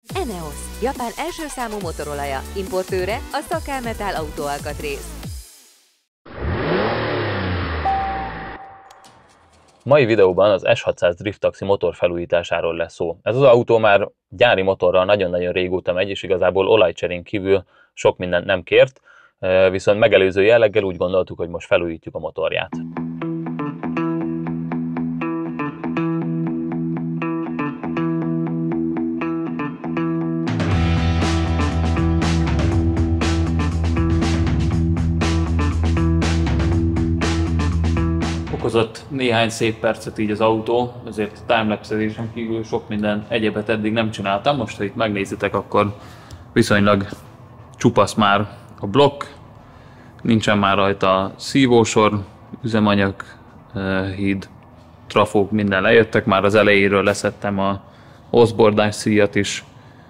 ENEOS, Japán első számú motorolaja, importőre a Szakámetál autóalkatrész. Mai videóban az S600 Drift Taxi motor felújításáról lesz szó. Ez az autó már gyári motorral nagyon-nagyon régóta megy, és igazából olajcserén kívül sok mindent nem kért, viszont megelőző jelleggel úgy gondoltuk, hogy most felújítjuk a motorját. Okozott néhány szép percet így az autó, ezért a timelapse-ezésen kívül sok minden egyebet eddig nem csináltam. Most, ha itt megnézitek, akkor viszonylag csupasz már a blokk, nincsen már rajta szívósor, üzemanyag, híd, trafók, minden lejöttek, már az elejéről leszettem a hosszbordás szíjat is.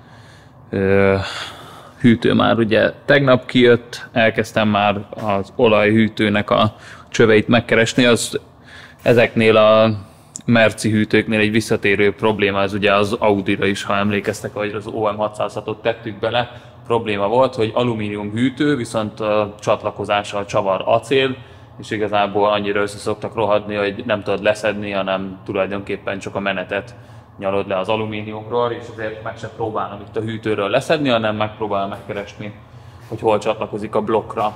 Hűtő már ugye tegnap kijött, elkezdtem már az olajhűtőnek a csöveit megkeresni, ezeknél a merci hűtőknél egy visszatérő probléma, ez ugye az Audira is, ha emlékeztek, hogy az OM606-ot tettük bele, probléma volt, hogy alumínium hűtő, viszont a csatlakozással csavar acél, és igazából annyira össze szoktak rohadni, hogy nem tudod leszedni, hanem tulajdonképpen csak a menetet nyalod le az alumíniumról, és ezért meg sem próbálom itt a hűtőről leszedni, hanem megpróbálom megkeresni, hogy hol csatlakozik a blokkra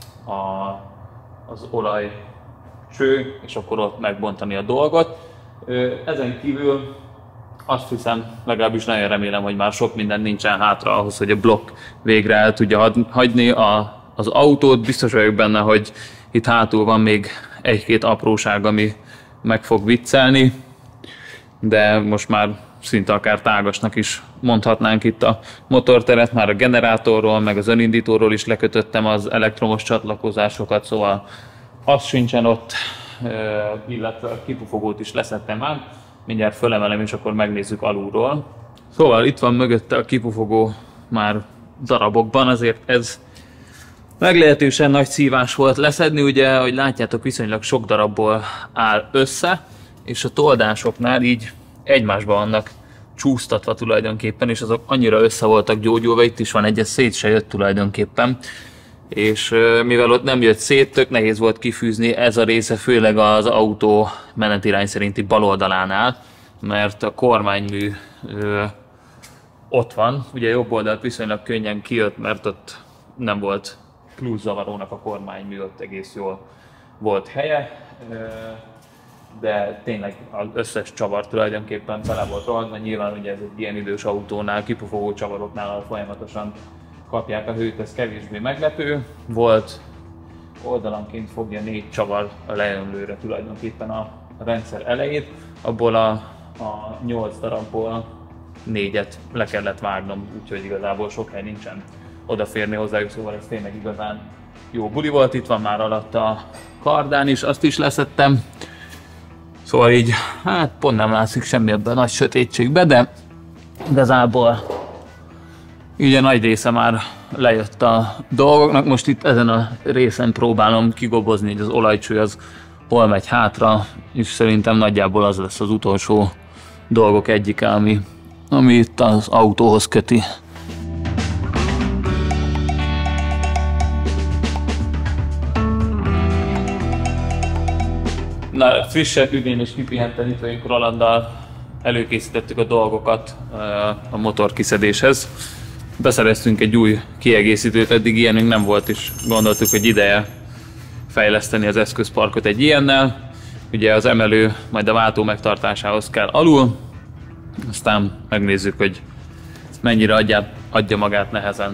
az olajcső, és akkor ott megbontani a dolgot. Ezen kívül azt hiszem, legalábbis nagyon remélem, hogy már sok minden nincsen hátra ahhoz, hogy a blokk végre el tudja hagyni az autót. Biztos vagyok benne, hogy itt hátul van még egy-két apróság, ami meg fog viccelni, de most már szinte akár tágasnak is mondhatnánk itt a motorteret, már a generátorról, meg az önindítóról is lekötöttem az elektromos csatlakozásokat, szóval az sincsen ott, illetve a kipufogót is leszettem már. Mindjárt fölemelem, és akkor megnézzük alulról. Szóval itt van mögötte a kipufogó már darabokban, azért ez meglehetősen nagy szívás volt leszedni, ugye, ahogy látjátok, viszonylag sok darabból áll össze, és a toldásoknál így egymásba vannak csúsztatva tulajdonképpen, és azok annyira össze voltak gyógyulva, itt is van egy, ez szét se jött tulajdonképpen. És mivel ott nem jött szét, tök nehéz volt kifűzni, ez a része főleg az autó menetirány szerinti bal oldalánál, mert a kormánymű ott van, ugye jobb oldalt viszonylag könnyen kijött, mert ott nem volt plusz zavarónak a kormánymű, ott egész jól volt helye, de tényleg az összes csavar tulajdonképpen bele volt rohadva, nyilván ugye ez egy ilyen idős autónál, kipufogó csavaroknál folyamatosan kapják a hőt, ez kevésbé meglepő. Volt oldalanként fogja 4 csavar a leömlőre tulajdonképpen a rendszer elejét, abból a 8 darabból 4-et le kellett vágnom, úgyhogy igazából sok hely nincsen odaférni hozzájuk, szóval ez tényleg igazán jó buli volt. Itt van már alatt a kardán is, azt is leszettem. Szóval így, hát pont nem látszik semmi ebben a nagy sötétségben, de igazából így a nagy része már lejött a dolgoknak. Most itt ezen a részen próbálom kigobozni, hogy az olajcső az hol megy hátra, és szerintem nagyjából az lesz az utolsó dolgok egyike, ami itt az autóhoz köti. Na, frissen, üdén és kipihenten itt vagyunk Rolanddal, előkészítettük a dolgokat a motor kiszedéshez. Beszereztünk egy új kiegészítőt, eddig ilyenünk nem volt, és gondoltuk, hogy ideje fejleszteni az eszközparkot egy ilyennel. Ugye az emelő majd a váltó megtartásához kell alul, aztán megnézzük, hogy mennyire adja magát nehezen.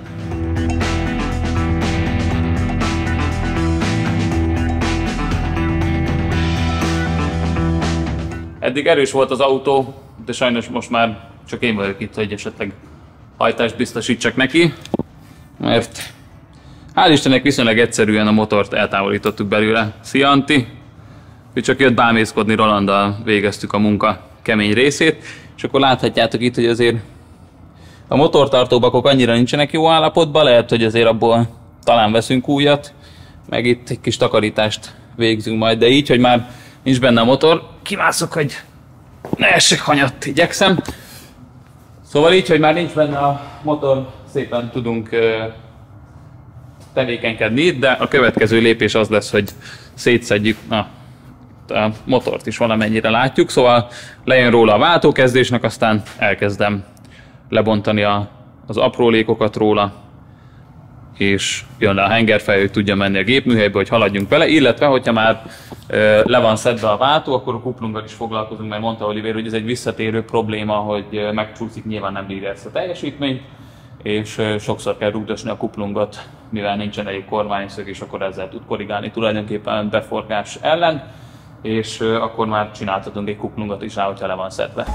Eddig erős volt az autó, de sajnos most már csak én vagyok itt, hogy esetleg hajtást biztosítsak neki, mert hál' Istennek viszonylag egyszerűen a motort eltávolítottuk belőle. Szia Antti! Ő csak jött bámészkodni, Rolanddal végeztük a munka kemény részét, és akkor láthatjátok itt, hogy azért a motortartóbakok annyira nincsenek jó állapotban, lehet, hogy azért abból talán veszünk újat, meg itt egy kis takarítást végzünk majd, de így, hogy már nincs benne a motor, kimászok, hogy ne essek hanyatt, igyekszem. Szóval így, hogy már nincs benne a motor, szépen tudunk tevékenykedni, de a következő lépés az lesz, hogy szétszedjük a motort is valamennyire látjuk, szóval lejön róla a váltókezdésnek, aztán elkezdem lebontani az aprólékokat róla, és jön le a hengerfej, hogy tudja menni a gépműhelybe, hogy haladjunk vele, illetve hogyha már le van szedve a váltó, akkor a kuplunggal is foglalkozunk, mert mondta Oliver, hogy ez egy visszatérő probléma, hogy megcsúszik, nyilván nem bírja ezt a teljesítményt, és sokszor kell rugdosni a kuplungot, mivel nincsen elég kormányszög, és akkor ezzel tud korrigálni tulajdonképpen beforgás ellen, és akkor már csináltatunk egy kuplungot is rá, hogyha le van szedve.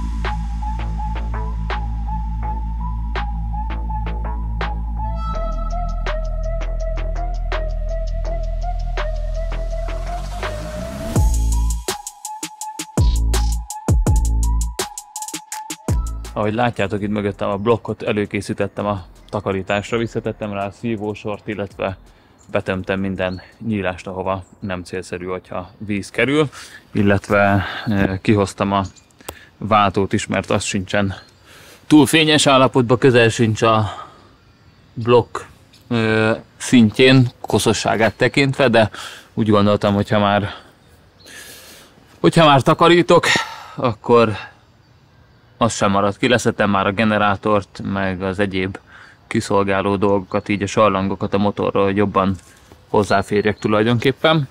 Ahogy látjátok, itt mögöttem a blokkot előkészítettem a takarításra, visszatettem rá a szívósort, illetve betömtem minden nyílást, ahova nem célszerű, hogyha víz kerül, illetve kihoztam a váltót is, mert az sincsen túl fényes állapotban, közel sincs a blokk szintjén, koszosságát tekintve, de úgy gondoltam, hogyha már takarítok, akkor az sem marad ki. Leszettem már a generátort, meg az egyéb kiszolgáló dolgokat, így a sallangokat a motorról, hogy jobban hozzáférjek tulajdonképpen.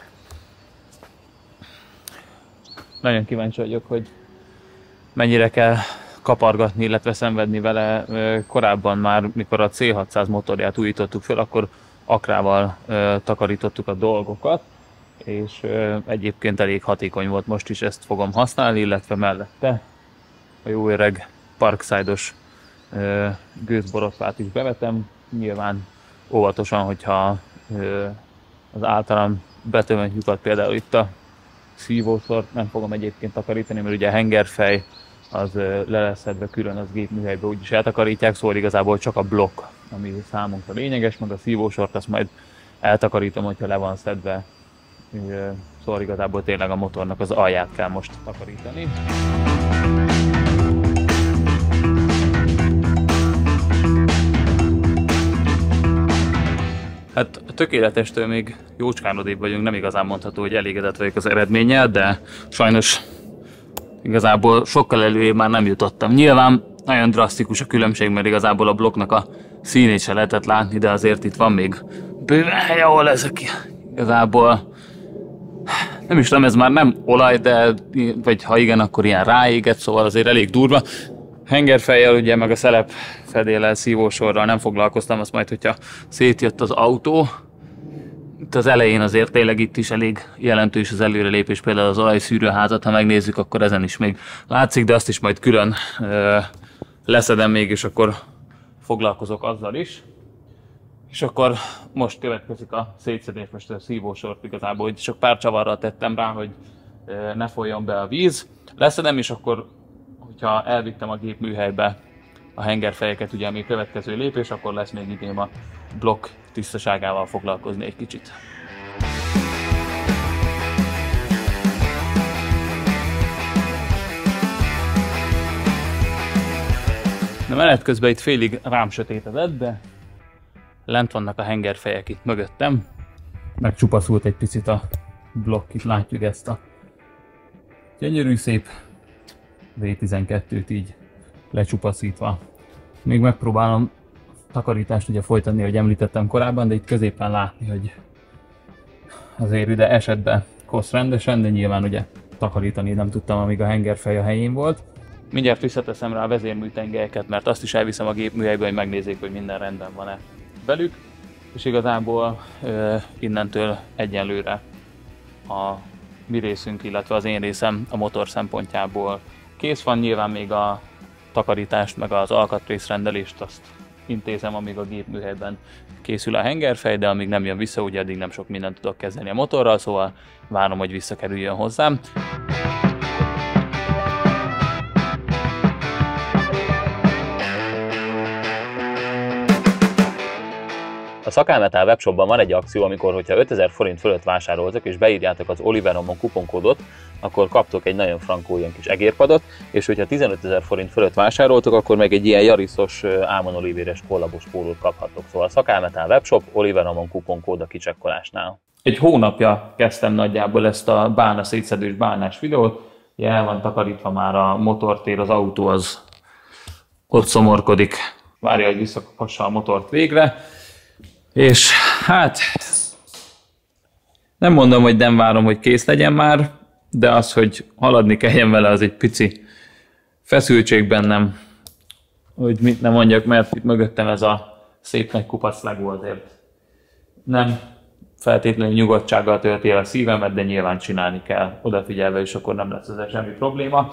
Nagyon kíváncsi vagyok, hogy mennyire kell kapargatni, illetve szenvedni vele. Korábban már, mikor a C600 motorját újítottuk fel, akkor akrával takarítottuk a dolgokat, és egyébként elég hatékony volt, most is ezt fogom használni, illetve mellette a jó öreg Parkside-os gőzborotvát is bevetem. Nyilván óvatosan, hogyha az általán betömött lyukat, például itt a szívószort nem fogom egyébként takarítani, mert ugye a hengerfej az le lesz szedve külön, az gépműhelybe úgyis eltakarítják, szóval igazából csak a blokk, ami számunkra lényeges, meg a szívósort azt majd eltakarítom, hogyha le van szedve. Szóval igazából tényleg a motornak az alját kell most takarítani. Hát a tökéletestől még jócskán odébb vagyunk, nem igazán mondható, hogy elégedett vagyok az eredménnyel, de sajnos igazából sokkal előrébb már nem jutottam. Nyilván nagyon drasztikus a különbség, mert igazából a blokknak a színét se lehetett látni, de azért itt van még bőven hely, ahol ezek igazából, nem is tudom, ez már nem olaj, de vagy ha igen, akkor ilyen ráégett, szóval azért elég durva. Hengerfejjel ugye, meg a szelepfedéllel, szívósorral nem foglalkoztam, azt majd, hogyha szétjött az autó. Itt az elején azért tényleg itt is elég jelentős az előrelépés, például az olajszűrőházat, ha megnézzük, akkor ezen is még látszik, de azt is majd külön leszedem még, és akkor foglalkozok azzal is. És akkor most következik a szétszedés, most a szívósort igazából, hogy csak pár csavarral tettem rá, hogy ne folyjon be a víz. Leszedem, és akkor hogyha elvittem a gépműhelybe a hengerfejeket, ugye ami következő lépés, akkor lesz még időm a blokk tisztaságával foglalkozni egy kicsit. De menet közben itt félig rám sötétedett, de lent vannak a hengerfejek itt mögöttem. Megcsupaszult egy picit a blokk, itt látjuk ezt a gyönyörű szép V12-t így lecsupaszítva. Még megpróbálom takarítást ugye folytatni, hogy említettem korábban, de itt középen látni, hogy azért ide esett be kosz rendesen, de nyilván ugye takarítani nem tudtam, amíg a hengerfej a helyén volt. Mindjárt visszateszem rá a vezérműtengelyeket, mert azt is elviszem a gépműhelybe, hogy megnézzék, hogy minden rendben van-e velük. És igazából innentől egyenlőre a mi részünk, illetve az én részem a motor szempontjából kész van. Nyilván még a takarítást, meg az alkatrészrendelést azt intézem, amíg a gépműhelyben készül a hengerfej, de amíg nem jön vissza, ugye addig nem sok mindent tudok kezdeni a motorral, szóval várom, hogy visszakerüljön hozzám. A Szakállmetál webshopban van egy akció, amikor, hogyha 5000 forint fölött vásároltok és beírjátok az Oliver Ramon kuponkódot, akkor kaptok egy nagyon frankó ilyen kis egérpadot, és hogyha 15 000 forint fölött vásároltok, akkor meg egy ilyen Jariszos Ámon Olivéres kollabos pólót kaphattok. Szóval a Szakállmetál webshop, Oliver Ramon kuponkód a kicsekkolásnál. Egy hónapja kezdtem nagyjából ezt a bálna szétszedős bálnás videót. Ugye el van takarítva már a motortér, az autó az ott szomorkodik. Várja, hogy visszakaphassa a motort végre. És hát nem mondom, hogy nem várom, hogy kész legyen már, de az, hogy haladni kelljen vele, az egy pici feszültség bennem, hogy mit nem mondjak, mert itt mögöttem ez a szép nagy kupac Lego azért nem feltétlenül nyugodtsággal tölti el a szívemet, de nyilván csinálni kell odafigyelve, és akkor nem lesz ezzel semmi probléma.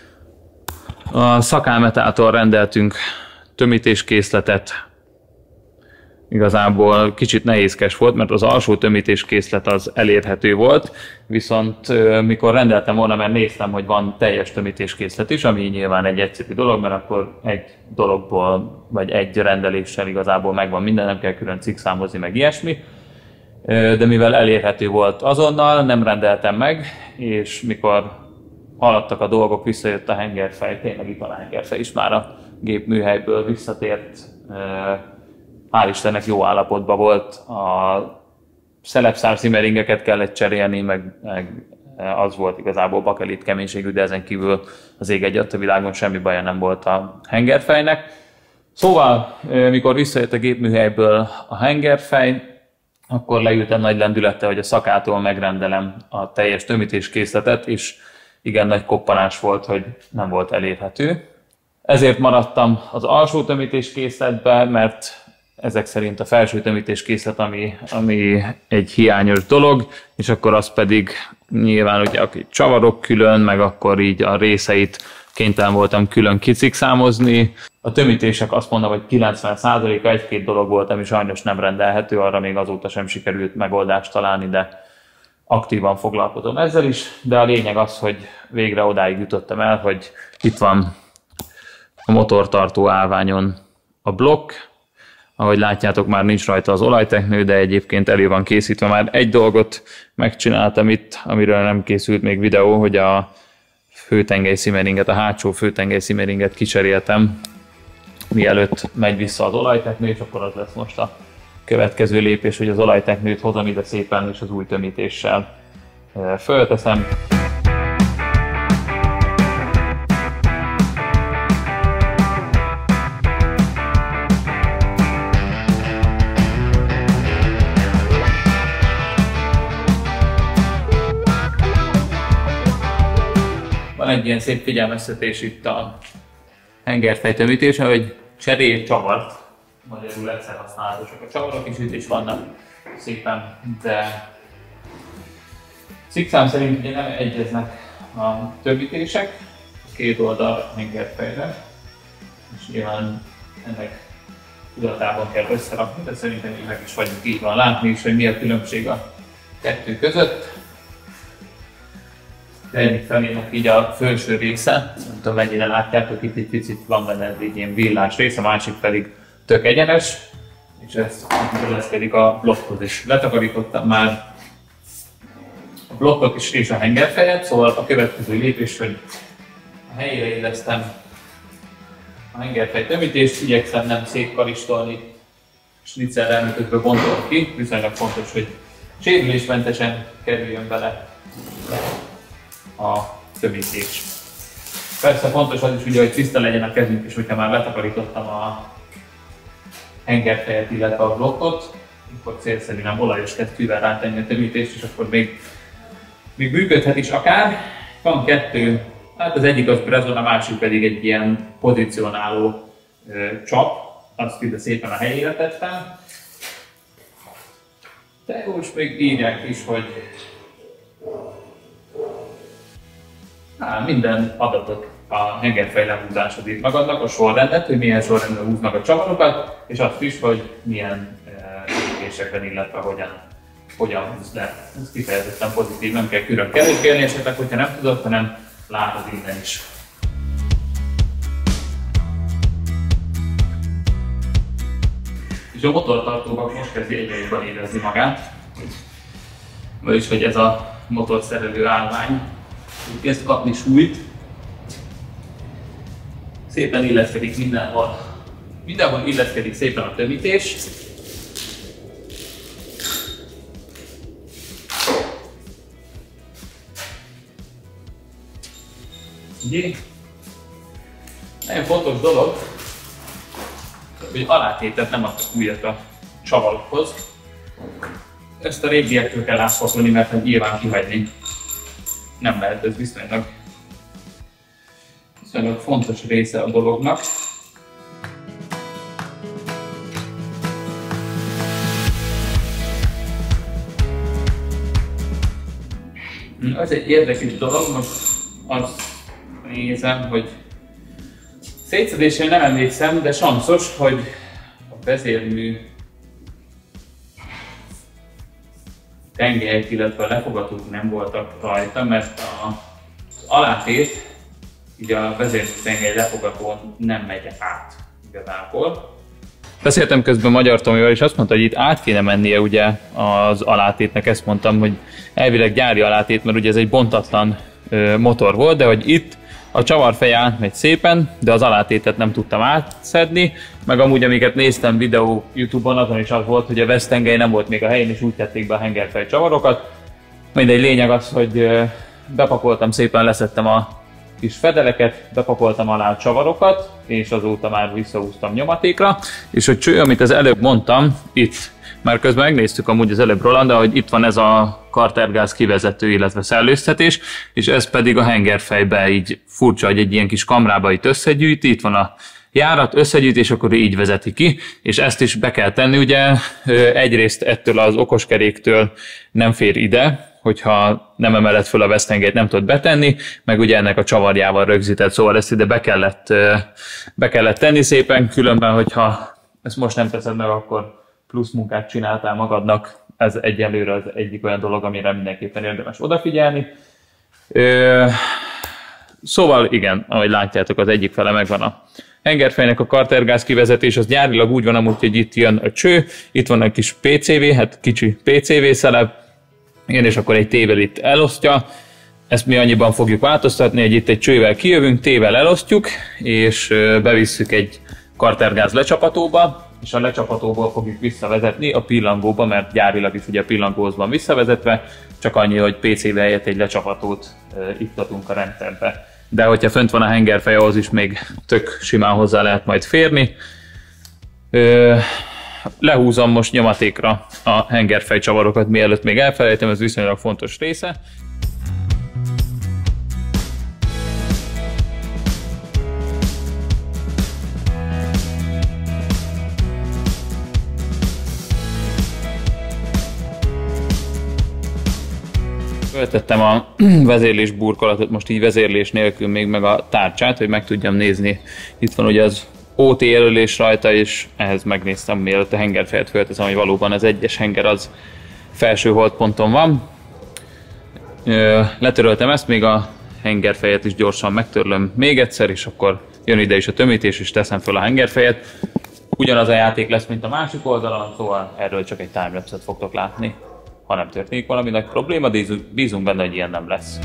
A Szakállmetáltól rendeltünk tömítéskészletet. Igazából kicsit nehézkes volt, mert az alsó tömítéskészlet az elérhető volt, viszont mikor rendeltem volna, mert néztem, hogy van teljes tömítéskészlet is, ami nyilván egy egyszerű dolog, mert akkor egy dologból, vagy egy rendeléssel igazából megvan minden, nem kell külön cikkszámozni, meg ilyesmi. De mivel elérhető volt azonnal, nem rendeltem meg, és mikor haladtak a dolgok, visszajött a hengerfej, tényleg itt van a hengerfej is, már a gépműhelyből visszatért. Hál' Istennek jó állapotban volt, a szelepszár szimeringeket kellett cserélni, meg az volt igazából bakelit keménységű, de ezen kívül az ég egyatt a világon semmi baja nem volt a hengerfejnek. Szóval, mikor visszajött a gépműhelyből a hengerfej, akkor leültem nagy lendülettel, hogy a Szakától megrendelem a teljes tömítéskészletet, és igen nagy koppanás volt, hogy nem volt elérhető. Ezért maradtam az alsó tömítéskészletbe, mert ezek szerint a felső tömítéskészlet, ami egy hiányos dolog, és akkor az pedig nyilván ugye csavarok külön, meg akkor így a részeit kénytelen voltam külön kicikszámozni. A tömítések azt mondom, hogy 90%-a egy-két dolog volt, ami sajnos nem rendelhető, arra még azóta sem sikerült megoldást találni, de aktívan foglalkozom ezzel is. De a lényeg az, hogy végre odáig jutottam el, hogy itt van a motortartó állványon a blokk. Ahogy látjátok, már nincs rajta az olajteknő, de egyébként elő van készítve. Már egy dolgot megcsináltam itt, amiről nem készült még videó, hogy a főtengelyszimeringet, a hátsó főtengelyszimeringet kicseréltem, mielőtt megy vissza az olajteknő, és akkor az lesz most a következő lépés, hogy az olajteknőt hozom ide szépen, és az új tömítéssel fölteszem. Van egy ilyen szép figyelmeztetés itt a hengerfej tömítése, hogy cserélj csavart, magyarul egyszer használatosak a csavarok is, itt is vannak szépen, de szikszám szerint ugye nem egyeznek a tömítések, két oldal hengerfejre, és nyilván ennek tudatában kell összerakni, de szerintem így meg is vagyunk, így van látni is, hogy mi a különbség a kettő között. De egyik felének így a felső része, nem tudom mennyire látjátok, itt egy picit van benne egy ilyen villás rész, a másik pedig tök egyenes, és ez illeszkedik a blokkhoz is. Letakarítottam már a blokkot is és a hengerfejet, szóval a következő lépés, hogy a helyére illesztem a hengerfej tömítést, igyekszem nem szétkaristolni, snitzelrel, mert közben bontom ki, viszonylag fontos, hogy sérülésmentesen kerüljön bele a tömítés. Persze fontos az is, ugye, hogy tiszta legyen a kezünk is, hogyha már letakarítottam a hengerfejet, illetve a blokkot, akkor célszerű nem olajos kesztyűvel rátenni a tömítést, és akkor még működhet is akár. Van kettő, hát az egyik az brezon, a másik pedig egy ilyen pozícionáló csap, azt ide szépen a helyére tettem. De most még írják is, hogy minden adatot a hengerfej lehúzásod itt magadnak, a sorrendet, hogy milyen sorrendben húznak a csavarokat, és azt is, hogy milyen ütésekben, illetve hogyan húz le. Ez kifejezetten pozitív, nem kell külön keresgélni esetleg, hogyha nem tudod, hanem látod innen is. És a motortartóban most kezdi egyre jobban érezni magát. Vagyis, hogy ez a motorszerelő állvány kezd kapni súlyt. Szépen illeszkedik mindenhol. Mindenhol illeszkedik szépen a tömítés. Ugye? Nagyon fontos dolog, hogy alátétet nem adtak újat a csavarokhoz. Ezt a régiektől kell átpakolni, mert nyilván kihagyni nem lehet, ez viszonylag fontos része a dolognak. Az egy érdekes dolog, most azt nézem, hogy szétszedésre nem emlékszem, de sanszos, hogy a vezérmű tengelyek, illetve a lefogatók nem voltak rajta, mert az alátét így a vezérmű tengely lefogatón nem megy át igazából. Beszéltem közben Magyar Tomival, és azt mondta, hogy itt át kéne mennie ugye az alátétnek, ezt mondtam, hogy elvileg gyári alátét, mert ugye ez egy bontatlan motor volt, de hogy itt a csavarfej átmegy szépen, de az alátétet nem tudtam átszedni, meg amúgy amiket néztem videó YouTube-on, azon is az volt, hogy a vesztengely nem volt még a helyén, és úgy tették be a hengerfej csavarokat. Mindegy, lényeg az, hogy bepakoltam szépen, leszettem a kis fedeleket, bepakoltam alá a csavarokat, és azóta már visszahúztam nyomatékra, és hogy cső, amit az előbb mondtam, itt, már közben megnéztük amúgy az előbb Roland, hogy itt van ez a kartergáz kivezető, illetve szellőztetés, és ez pedig a hengerfejbe így furcsa, hogy egy ilyen kis kamrába itt összegyűjti, itt van a járat, összegyűjti, és akkor így vezeti ki, és ezt is be kell tenni, ugye egyrészt ettől az okoskeréktől nem fér ide, hogyha nem emeled föl a vesztengelyt, nem tudod betenni, meg ugye ennek a csavarjával rögzített, szóval ezt ide be kellett tenni szépen, különben, hogyha ezt most nem teszed meg, akkor plusz munkát csináltál magadnak, ez egyelőre az egyik olyan dolog, amire mindenképpen érdemes odafigyelni. Szóval igen, ahogy látjátok, az egyik fele megvan a hengerfejnek a kartergáz kivezetés, az gyárilag úgy van amúgy, hogy itt jön a cső, itt van egy kis PCV, hát kicsi PCV szelep, igen, és akkor egy tével itt elosztja. Ezt mi annyiban fogjuk változtatni, hogy itt egy csővel kijövünk, tével elosztjuk, és bevisszük egy kartergáz lecsapatóba, és a lecsapatóból fogjuk visszavezetni a pillangóba, mert gyárilag is ugye a pillangóhoz van visszavezetve, csak annyi, hogy PC-vel helyett egy lecsapatót iktatunk a rendszerbe. De hogyha fönt van a hengerfej, ahhoz is még tök simán hozzá lehet majd férni. Lehúzom most nyomatékra a hengerfej csavarokat, mielőtt még elfelejtem, ez viszonylag fontos része. Föltettem a vezérlés burkolatot, most így vezérlés nélkül még meg a tárcsát, hogy meg tudjam nézni. Itt van ugye az OT jelölés rajta, és ehhez megnéztem, mielőtt a hengerfejet fölteszem, hogy valóban az egyes henger az felső holdponton van. Letöröltem ezt, még a hengerfejet is gyorsan megtörlöm még egyszer, és akkor jön ide is a tömítés, és teszem föl a hengerfejet. Ugyanaz a játék lesz, mint a másik oldalon, szóval erről csak egy timelapse-et fogtok látni. Ha nem történik valami nagy probléma, de bízunk benne, hogy ilyen nem lesz.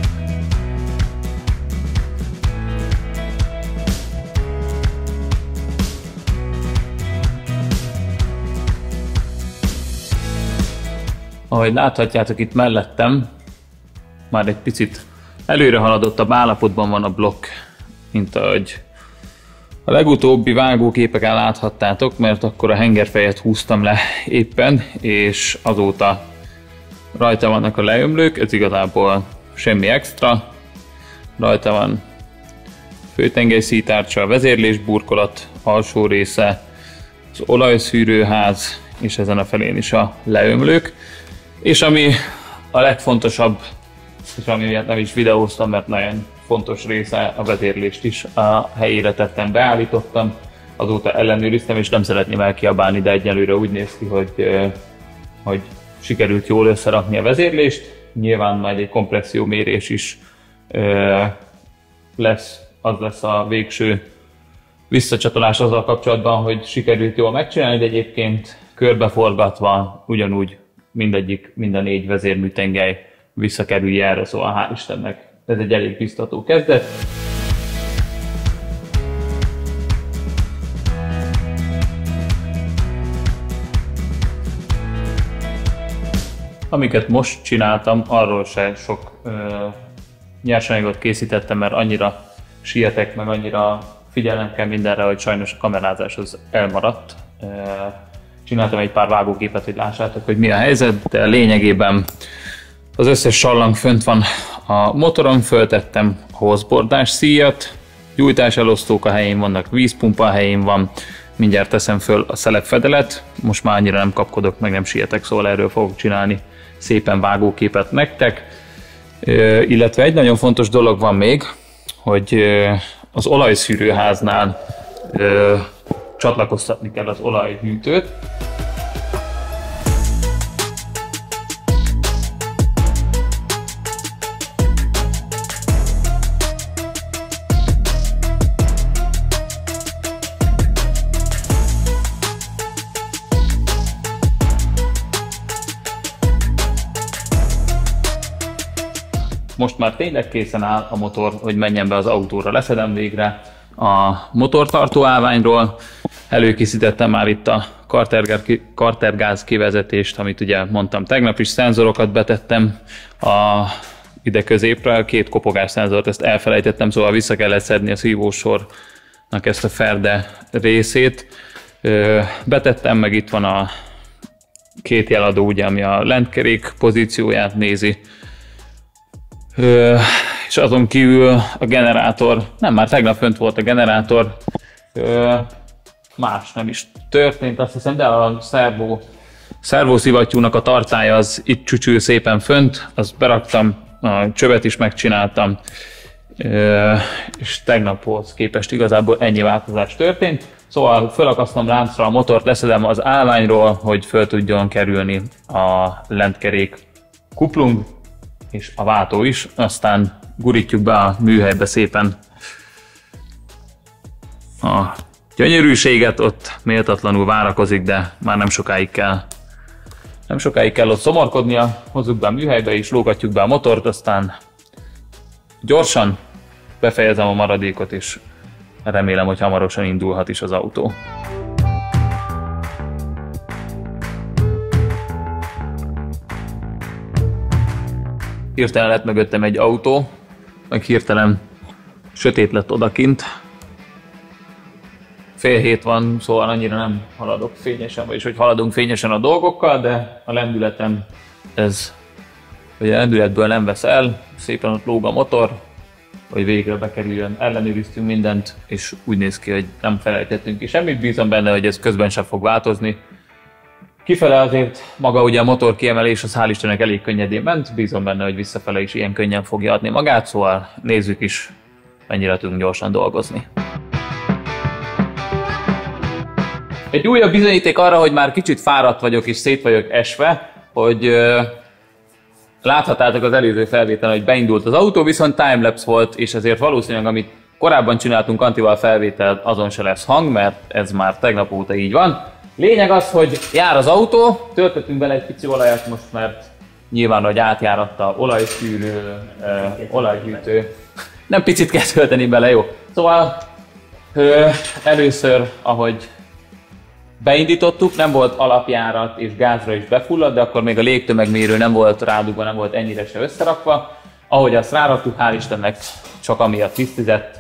Ahogy láthatjátok, itt mellettem már egy picit előre haladottabb állapotban van a blokk, mint ahogy a legutóbbi vágóképeken láthattátok, mert akkor a hengerfejet húztam le éppen, és azóta rajta vannak a leömlők, ez igazából semmi extra. Rajta van főtengelyszítárcsa, a vezérlésburkolat alsó része, az olajszűrőház, és ezen a felén is a leömlők. És ami a legfontosabb, és ami miatt nem is videóztam, mert nagyon fontos része, a vezérlést is a helyére tettem, beállítottam, azóta ellenőriztem, és nem szeretném elkiabálni, de egyelőre úgy néz ki, hogy sikerült jól összerakni a vezérlést. Nyilván majd egy kompressziómérés is lesz, az lesz a végső visszacsatolás azzal kapcsolatban, hogy sikerült jól megcsinálni, de egyébként körbeforgatva ugyanúgy mind a 4 vezérműtengely visszakerülj erre, szóval hál' Istennek ez egy elég biztató kezdet. Amiket most csináltam, arról se sok nyersanyagot készítettem, mert annyira sietek, meg annyira figyelnem kell mindenre, hogy sajnos a kamerázás az elmaradt. Csináltam egy pár vágóképet, hogy lássátok, hogy mi a helyzet, de lényegében az összes sallang fönt van a motoron, föltettem a hosszbordás szíjat, gyújtáselosztók a helyén vannak, vízpumpa a helyén van, mindjárt teszem föl a szelepfedelet, most már annyira nem kapkodok, meg nem sietek, szóval erről fogok csinálni szépen vágóképet nektek. Illetve egy nagyon fontos dolog van még, hogy az olajszűrőháznál csatlakoztatni kell az olajhűtőt. Most már tényleg készen áll a motor, hogy menjen be az autóra. Leszedem végre a motortartó állványról. Előkészítettem már itt a kartergáz kivezetést, amit ugye mondtam tegnap is, szenzorokat betettem ide középre, 2 kopogás szenzort, ezt elfelejtettem, szóval vissza kellett szedni a szívósornak ezt a ferde részét. Betettem, meg itt van a 2 jeladó, ugye, ami a lentkerék pozícióját nézi. És azon kívül a generátor, már tegnap fönt volt a generátor, más nem is történt, azt hiszem, de a szervószivattyúnak a tartály az itt csücsül szépen fönt, azt beraktam, a csövet is megcsináltam, és tegnaphoz képest igazából ennyi változás történt. Szóval felakasztom láncra a motort, leszedem az állványról, hogy föl tudjon kerülni a lentkerék kuplung, és a váltó is, aztán gurítjuk be a műhelybe szépen a gyönyörűséget, ott méltatlanul várakozik, de már nem sokáig kell ott szomorkodnia, hozzuk be a műhelybe és lógatjuk be a motort, aztán gyorsan befejezem a maradékot, és remélem, hogy hamarosan indulhat is az autó. Hirtelen lett mögöttem egy autó, meg hirtelen sötét lett odakint. 6:30 van, szóval annyira nem haladok fényesen, vagyis hogy haladunk fényesen a dolgokkal, de a lendületem ez, hogy a lendületből nem vesz el, szépen ott lóg a motor, hogy végre bekerüljön, ellenőriztünk mindent, és úgy néz ki, hogy nem felejtettünk ki semmit, bízom benne, hogy ez közben sem fog változni. Kifele azért maga ugye a motor kiemelés, az hál' Istennek elég könnyedén ment, bízom benne, hogy visszafele is ilyen könnyen fogja adni magát, szóval nézzük is, mennyire tudunk gyorsan dolgozni. Egy újabb bizonyíték arra, hogy már kicsit fáradt vagyok és szét vagyok esve, hogy láthattátok az előző felvételen, hogy beindult az autó, viszont timelapse volt, és ezért valószínűleg amit korábban csináltunk Antival felvételt, azon se lesz hang, mert ez már tegnap óta így van. Lényeg az, hogy jár az autó, töltöttünk bele egy pici olajat most, mert nyilván, hogy átjáratta olajszűrő, olajgyűjtő. Nem picit kell tölteni bele, jó? Szóval először, ahogy beindítottuk, nem volt alapjárat és gázra is befulladt, de akkor még a légtömegmérő nem volt rádugva, nem volt ennyire se összerakva. Ahogy azt ráraktuk, hál' Istennek csak amiatt tisztizett.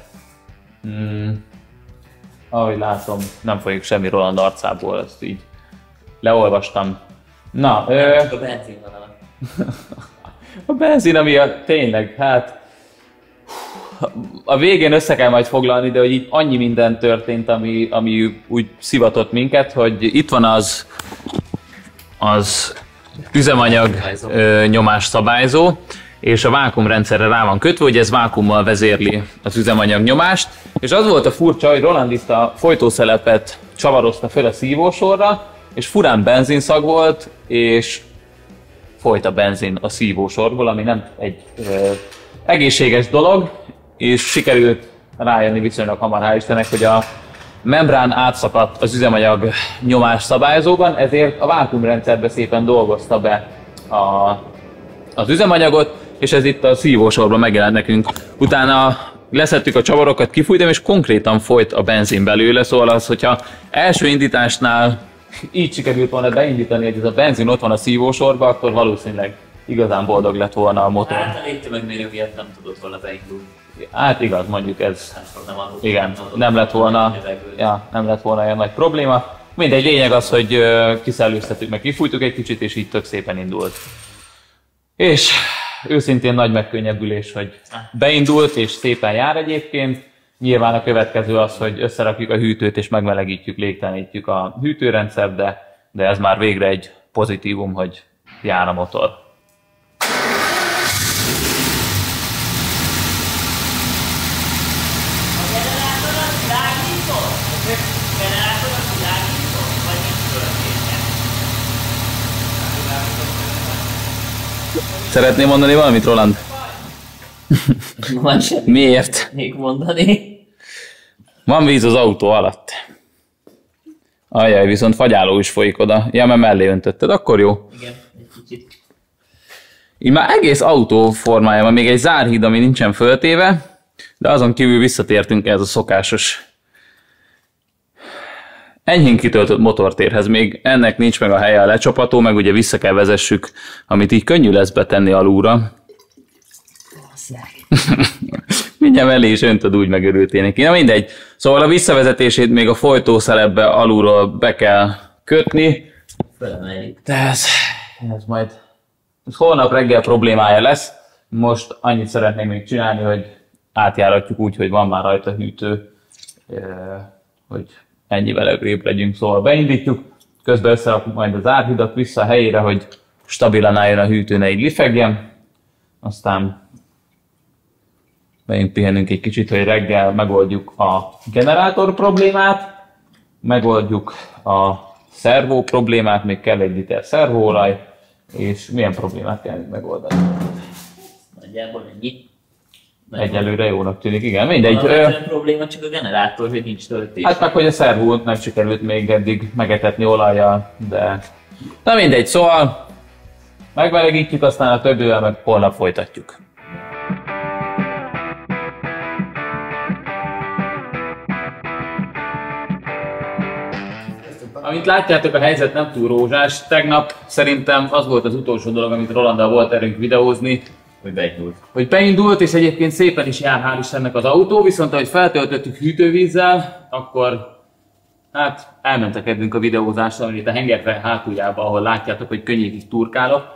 Ahogy látom, nem folyik semmi Roland arcából, ezt így leolvastam. Na, a benzin van a benzin, ami tényleg, hát a végén össze kell majd foglalni, de hogy itt annyi minden történt, ami úgy szivatott minket, hogy itt van az üzemanyag nyomás szabályzó, és a vákuumrendszerre rá van kötve, hogy ez vákuummal vezérli az üzemanyag nyomást, és az volt a furcsa, hogy Roland itt a folytószelepet csavarozta fel a szívósorra, és furán benzinszag volt, és folyt a benzin a szívósorból, ami nem egy egészséges dolog, és sikerült rájönni viszonylag hamar, hál' Istennek, hogy a membrán átszakadt az üzemanyag nyomás szabályozóban, ezért a vákuumrendszerbe szépen dolgozta be az üzemanyagot, és ez itt a szívósorban megjelent nekünk. Utána leszettük a csavarokat, kifújtam, és konkrétan folyt a benzin belőle, szóval az, hogyha első indításnál így sikerült volna beindítani, hogy ez a benzin ott van a szívósorban, akkor valószínűleg igazán boldog lett volna a motor. Hát a légtömegmérő miatt nem tudott volna beindulni. Hát igaz, mondjuk ez, Nem igen, nem lett volna olyan nagy probléma. Mindegy, lényeg az, hogy kiszellőztettük, meg kifújtuk egy kicsit, és így tök szépen indult. És őszintén nagy megkönnyebbülés, hogy beindult, és szépen jár egyébként. Nyilván a következő az, hogy összerakjuk a hűtőt, és megmelegítjük, légtelenítjük a hűtőrendszert, de ez már végre egy pozitívum, hogy jár a motor. Szeretném mondani valamit, Roland? Miért? Még mondani. Van víz az autó alatt. Ajjaj, viszont fagyáló is folyik oda. Ja, mert mellé öntötted, akkor jó. Igen, egy kicsit. Így már egész autó formájában, még egy zárhíd, ami nincsen föltéve, de azon kívül visszatértünk ez a szokásos enyhén kitöltött motortérhez. Még ennek nincs meg a helye a lecsapató, meg ugye vissza kell vezessük, amit így könnyű lesz betenni alulra. Mindjárt mellé is öntöd, úgy megörültél neki. Na mindegy. Szóval a visszavezetését még a folytószelepbe alulról be kell kötni. De ez majd holnap reggel problémája lesz. Most annyit szeretnék még csinálni, hogy átjáratjuk úgy, hogy van már rajta hűtő, hogy ennyivel előrébb legyünk. Szóval beindítjuk, közben összerakjuk majd az árhidat vissza a helyére, hogy stabilan álljon a hűtő, ne így lifegjen. Aztán megint pihenünk egy kicsit, hogy reggel megoldjuk a generátor problémát, megoldjuk a szervó problémát, még kell egy liter szervóolaj, és milyen problémát kell megoldani. Nagyjából ennyi. Egyelőre jónak tűnik, igen, mindegy. A probléma csak a generátor, hogy nincs töltés. Hát meg, hogy a szervót nem sikerült még eddig megetetni olajjal, de... Na mindegy, szóval megmelegítjük, aztán a többivel meg holnap folytatjuk. Amint látjátok, a helyzet nem túl rózsás. Tegnap szerintem az volt az utolsó dolog, amit Rolanddal volt erőnk videózni, hogy beindult, és egyébként szépen is jár, hál' Istennek az autó, viszont ahogy feltöltöttük hűtővízzel, akkor hát elmentekedünk a videózással, amit a hengerfej hátuljába, ahol látjátok, hogy könnyékig turkálok.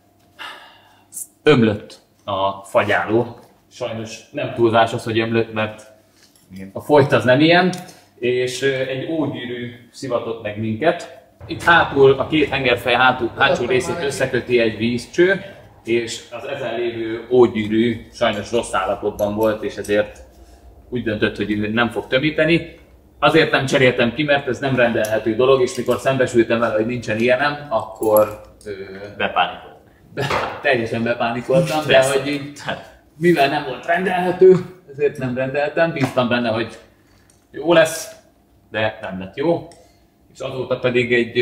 Ömlött a fagyáló. Sajnos nem túlzás az, hogy ömlött, mert a folyt az nem ilyen, és egy ógyűrű szivatott meg minket. Itt hátul, a két hengerfej hátsó részét összeköti egy vízcső, és az ezen lévő ógyűrű sajnos rossz állapotban volt, és ezért úgy döntött, hogy nem fog tömíteni. Azért nem cseréltem ki, mert ez nem rendelhető dolog, és mikor szembesültem vele, hogy nincsen ilyenem, akkor Bepánikolt. Teljesen bepánikoltam, de hogy mivel nem volt rendelhető, ezért nem rendeltem, bíztam benne, hogy jó lesz, de nem lett jó. És azóta pedig egy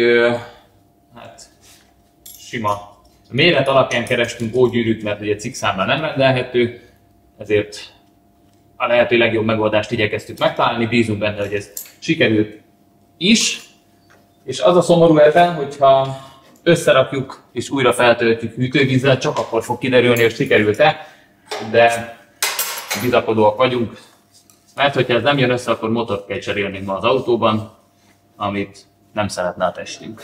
sima méret alapján kerestünk ógyűrűt, mert ugye cikk számmal nem rendelhető, ezért a lehető legjobb megoldást igyekeztük megtalálni, bízunk benne, hogy ez sikerült is. És az a szomorú ebben, hogyha összerakjuk és újra feltöltjük hűtővízzel, csak akkor fog kiderülni, hogy sikerült-e, de bizakodóak vagyunk, mert hogyha ez nem jön össze, akkor motort kell cserélni ma az autóban, amit nem szeretne a testünk.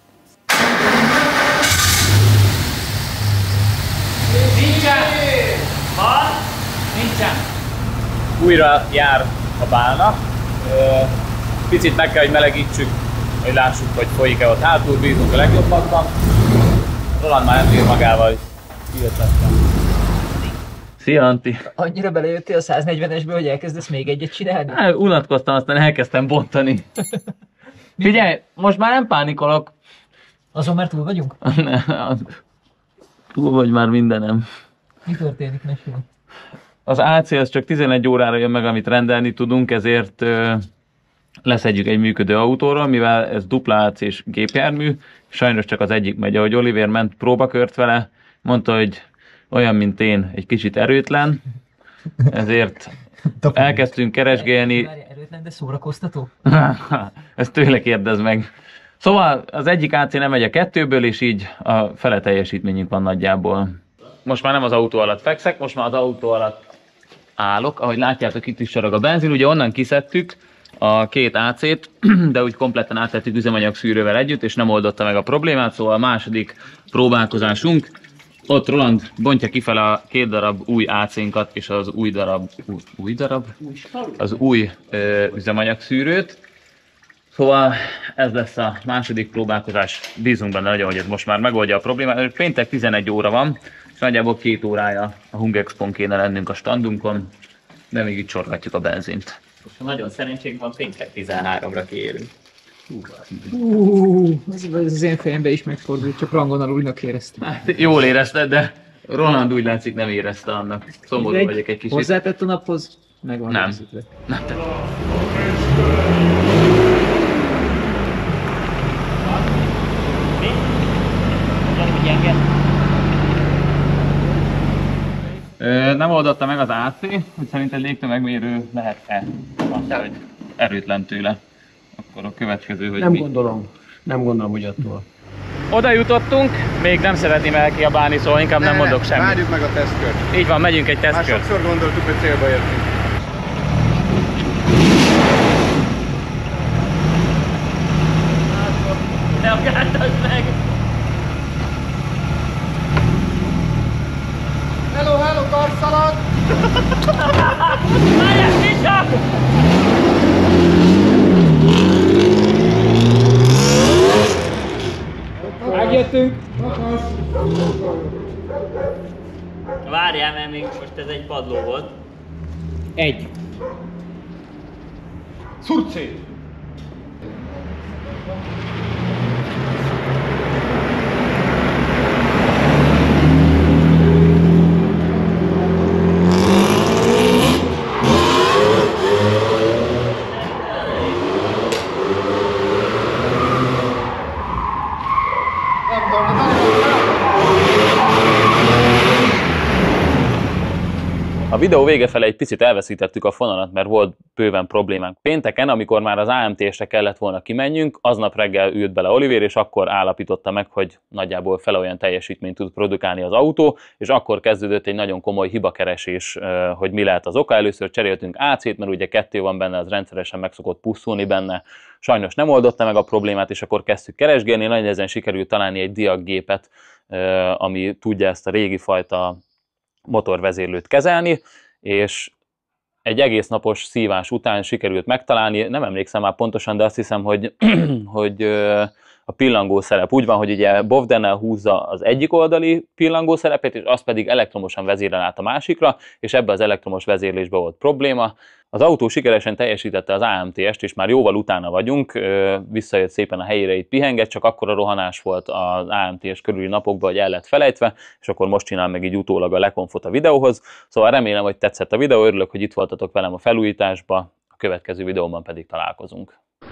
Nincsen! Van? Nincsen! Újra jár a bálna. Picit meg kell, hogy melegítsük, hogy lássuk, hogy folyik-e ott hátul, bízunk a legjobbakban. Roland már nem bír magával, hihetetlen. Szia, Antti! Annyira belejöttél a 140-esből, hogy elkezdesz még egyet csinálni? Hát, unatkoztam, aztán elkezdtem bontani. Figyelj, most már nem pánikolok. Azon már túl vagyunk? Túl vagy már mindenem. Mi történik, mesélj? Az AC az csak 11 órára jön meg, amit rendelni tudunk, ezért leszedjük egy működő autóról, mivel ez dupla AC-s gépjármű, sajnos csak az egyik megy, ahogy Oliver ment próbakört vele, mondta, hogy olyan, mint én, egy kicsit erőtlen, ezért elkezdtünk keresgélni. Erőtlen, de szórakoztató? Ezt tőle kérdezd meg. Szóval az egyik AC nem megy a kettőből, és így a fele teljesítményünk van nagyjából. Most már nem az autó alatt fekszek, most már az autó alatt állok. Ahogy látjátok, itt is sarag a benzin. Ugye onnan kiszedtük a két AC-t, de úgy kompletten áttettük üzemanyagszűrővel együtt, és nem oldotta meg a problémát. Szóval a második próbálkozásunk. Ott Roland bontja kifele a két darab új AC-nkat és az új üzemanyagszűrőt. Szóval ez lesz a második próbálkozás. Bízunk benne nagyon, hogy ez most már megoldja a problémát. Péntek 11 óra van, és nagyjából 2 órája a Hungexpon kéne lennünk a standunkon, de még itt csorgatjuk a benzint. Ha nagyon szerencsénk van, péntek 13-ra kiérünk. Ez az én fejemben is megfordult, csak rangon újnak éreztem. Hát, jól érezted, de Roland úgy látszik nem érezte annak. Szomorú vagyok egy kicsit. Hozzátett a naphoz? Megvan. Nem. Nem. Nem oldotta meg az AC, hogy szerinted légtömegmérő lehet-e azt, hogy erőtlen tőle. Akkor a következő, hogy nem gondolom, hogy attól. Oda jutottunk, még nem szeretném elkiabálni, szóval inkább nem mondok semmit. Várjuk meg a tesztkört. Így van, megyünk egy Már tesztkört. sokszor gondoltuk, hogy célba értünk. Nem gátasd meg! Hello, karszalad! Várjál, vissza! Megjöttünk! Várjál, mert még most ez egy padló volt. Egy. Szurcé! A videó vége fele egy picit elveszítettük a fonalat, mert volt bőven problémánk. Pénteken, amikor már az AMT-sre kellett volna kimenjünk, aznap reggel ült bele Oliver, és akkor állapította meg, hogy nagyjából fele olyan teljesítményt tud produkálni az autó, és akkor kezdődött egy nagyon komoly hibakeresés, hogy mi lehet az oka. Először cseréltünk AC-t, mert ugye 2 van benne, az rendszeresen meg szokott pusztulni benne. Sajnos nem oldotta meg a problémát, és akkor kezdtük keresgélni. Nagy nehezen sikerült találni egy diaggépet, ami tudja ezt a régi fajta motorvezérlőt kezelni, és egy egész napos szívás után sikerült megtalálni, nem emlékszem már pontosan, de azt hiszem, hogy a pillangószerep úgy van, hogy ugye Bovdennel húzza az egyik oldali pillangószerepet, és azt pedig elektromosan vezérel át a másikra, és ebbe az elektromos vezérlésbe volt probléma. Az autó sikeresen teljesítette az AMT-est, és már jóval utána vagyunk, visszajött szépen a helyére, itt pihenget, csak akkora rohanás volt az AMT-es körüli napokban, hogy el lett felejtve, és akkor most csinál meg így utólag a lekonfot a videóhoz. Szóval remélem, hogy tetszett a videó, örülök, hogy itt voltatok velem a felújításba, a következő videóban pedig találkozunk.